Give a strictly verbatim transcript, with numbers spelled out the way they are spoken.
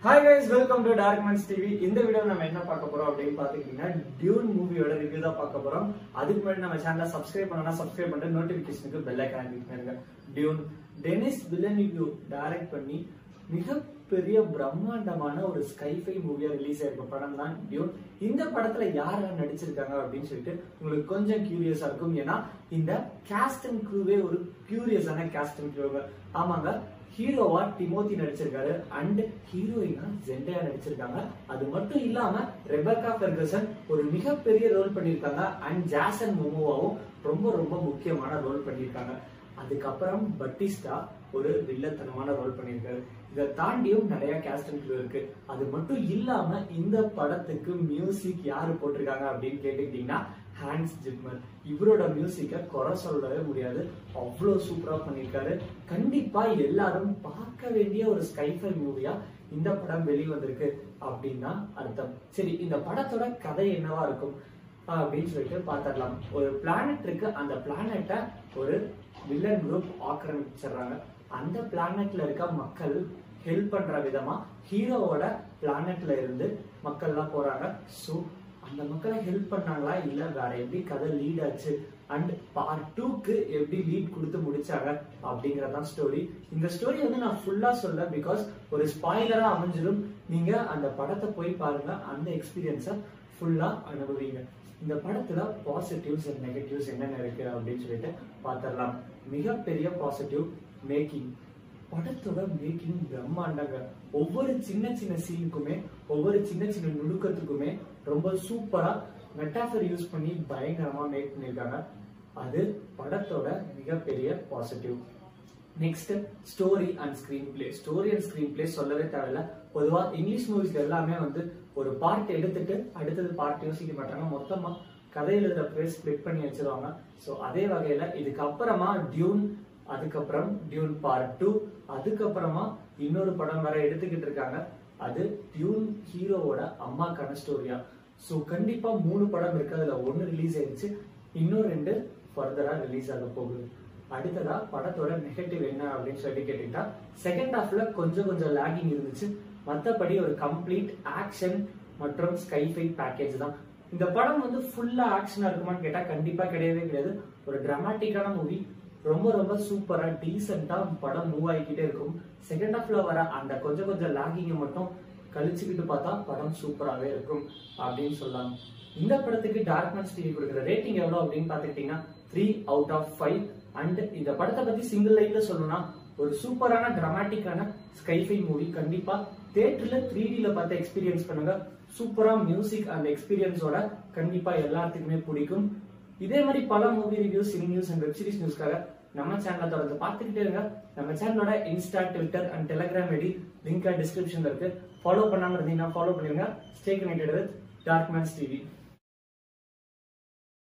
Hi guys, welcome to Darkmans T V. இந்த video நம்ம என்ன பார்க்க போறோம் அப்படினு பாத்தீங்கன்னா டியூன் மூவியோட ரிவ்யூ தான் பார்க்க போறோம். அதுக்கு முன்னாடி நம்ம சேனலை சப்ஸ்கிரைப் பண்ணனா சப்ஸ்கிரைப் பண்ணிட்டு நோட்டிபிகேஷனுக்கு பெல் ஐகான் கிளிக் பண்ணுங்க. டியூன் டெனிஸ் வில்லனியூ டைரக்ட் பண்ணி மிகப்பெரிய பிரம்மாண்டமான ஒரு ஸ்கைஃபை மூவியா ரிலீஸ் ஆயிருக்க படம் தான் டியூன். இந்த படத்துல யார் யார் நடிச்சிருக்காங்க அப்படின்னு சொல்லிட்டு உங்களுக்கு கொஞ்சம் கியூரியஸா இருக்கும். ஏன்னா இந்த காஸ்ட் அண்ட் க்ரூவே ஒரு கியூரியஸான காஸ்ட் அண்ட் க்ரூ. ஆமாங்க, ஹீரோவா டிமோத்தி நடிச்சிருக்காரு அண்ட் ஹீரோயினா ஜெண்டையா நடிச்சிருக்காங்க. அது மட்டும் இல்லாம ரெபேக்கா ஃபெர்குசன் ஒரு மிகப்பெரிய ரோல் பண்ணிருக்காங்க அண்ட் ஜாசன் மோமோவாவும் ரொம்ப ரொம்ப முக்கியமான ரோல் பண்ணிருக்காங்க. அதுக்கப்புறம் பட்டிஸ்டா ஒரு வில்லத்தனமான ரோல் பண்ணிருக்காரு. இதை தாண்டியும் நிறைய கேஸ்ட் அண்ட் க்ரூ இருக்கு. அது மட்டும் இல்லாம இந்த படத்துக்கு மியூசிக் யாரு போட்டிருக்காங்க அப்படின்னு கேட்டுக்கிட்டீங்கன்னா ஹான்ஸ் ஜிம்மர். இவரோட மியூசிக்க குறை சொல்லவே முடியாது, அவ்வளவு சூப்பரா பண்ணிருக்காரு. கண்டிப்பா எல்லாரும் பார்க்க வேண்டிய ஒரு ஸ்கைஃபை மூவியா இந்த படம் வெளிவந்திருக்கு அப்படின்னா அர்த்தம். சரி, இந்த படத்தோட கதை என்னவா இருக்கும் அப்படின்னு சொல்லிட்டு பாத்திரலாம். ஒரு பிளானட் இருக்கு, அந்த பிளானட்டை ஒரு வில்லன் குரூப் ஆக்கிரமிச்சிடுறாங்க. அந்த பிளானட்ல இருக்க மக்கள் ஹெல்ப் பண்ற விதமா ஹீரோவோட பிளானட்ல இருந்து மக்கள் எல்லாம் போறாங்க. சோ அந்த மக்களை ஹெல்ப் பண்ணாங்களா இல்ல வேற எப்படி கதை லீட் ஆச்சு அண்ட் பார்ட் டூக்கு எப்படி லீட் கொடுத்து முடிச்சாங்க அப்படிங்கறதான் ஸ்டோரி. இந்த ஸ்டோரி வந்து நான் ஃபுல்லா சொல்ல, பிகாஸ் ஒரு ஸ்பாயிலரா அமைஞ்சிடும். நீங்க அந்த படத்தை போய் பாருங்க, அந்த எக்ஸ்பீரியன்ஸை ஃபுல்லா அனுபவிங்க. இந்த படத்துல பாசிட்டிவ்ஸ் அண்ட் நெகட்டிவ்ஸ் என்னென்ன இருக்கு அப்படின்னு சொல்லிட்டு பாத்திரலாம். மிகப்பெரிய பாசிட்டிவ் மேக்கிங். படத்தோட மேக்கிங் பிரம்மாண்டங்க. ஒவ்வொரு சின்ன சின்ன சீனுக்குமே ஒவ்வொரு சின்ன சின்ன நுணுக்கத்துக்குமே ரொம்ப சூப்பரா மெட்டாஃபர் யூஸ் பண்ணி பயங்கரமா மேக் பண்ணிருக்காங்க. அது படத்தோட மிகப்பெரிய positive. Next story and screenplay. Story and screenplay சொல்லவே தேவையில்ல. பொதுவா இங்கிலீஷ் மூவிஸ் எல்லாமே வந்து ஒரு பார்ட் எடுத்துட்டு அடுத்தது பார்ட் யோசிக்க மாட்டாங்க, மொத்தமா கதையில இருக்கிற ஸ்பிளிட் பண்ணி வச்சிருவாங்க. சோ அதே வகையில இதுக்கப்புறமா டியூன், அதுக்கப்புறம் டியூன் பார்ட் டூ, அதுக்கப்புறமா இன்னொரு படம் வேற எடுத்துக்கிட்டு இருக்காங்க. அது டியூன் ஹீரோவோட அம்மாக்கான ஸ்டோரியா. சோ கண்டிப்பா மூணு படம் இருக்கு. அதுல ஒன்னு ரிலீஸ் ஆயிடுச்சு, இன்னும் ரெண்டு ஃபர்தரா ரிலீஸ் ஆக போகுது. அடுத்ததா படத்தோட நெகட்டிவ் என்ன அப்படின்னு சொல்லி கேட்டீங்கன்னா, செகண்ட் ஹாஃப்ல கொஞ்சம் கொஞ்சம் லாகிங் இருந்துச்சு. மற்றபடி ஒரு கம்ப்ளீட் ஆக்ஷன் மற்றும் ஸ்கைஃபை பேக்கேஜ் தான். இந்த படம் வந்து ஃபுல்லா ஆக்ஷனா இருக்குமான்னு கேட்டா கண்டிப்பா கிடையவே கிடையாது. ஒரு டிராமாட்டிக்கான மூவி, ரொம்ப ரொம்ப சூப்பரா டீசென்டா படம் மூவ் ஆகிக்கிட்டே இருக்கும். செகண்ட் ஹாஃப்ல வர அந்த கொஞ்சம் கொஞ்சம் லாகிங்க மட்டும் கழிச்சுக்கிட்டு பார்த்தா படம் சூப்பராகவே இருக்கும் அப்படின்னு சொல்லலாம். இந்த படத்துக்கு டார்க்மன்ஸ் டிவி கொடுக்குற ரேட்டிங் எவ்வளவு அப்படின்னு பாத்துக்கிட்டீங்கன்னா three out of five. And இந்த படத்தை பத்தி சிங்கிள் லைன்ல சொல்லணும்னா ஒரு சூப்பரான டிராமாட்டிக்கான ஸ்கைஃபை மூவி. கண்டிப்பா தியேட்டர்ல த்ரீ டில பார்த்து எக்ஸ்பீரியன்ஸ் பண்ணுங்க. சூப்பரா மியூசிக் அந்த எக்ஸ்பீரியன்ஸோட கண்டிப்பா எல்லாத்துக்குமே பிடிக்கும். இதே மாதிரி பல movie reviews, cine news and web series நியூஸ்க்காக நம்ம சேனலை தொடர்ந்து பார்த்துக்கிட்டே இருங்க. நம்ம சேனலோட Insta, Twitter and Telegram ID link டிஸ்கிரிப்ஷன்ல இருக்கு. ஃபாலோ பண்ணாம இருந்தீங்கன்னா ஃபாலோ பண்ணிருங்க. Stay connected with Darkmans TV.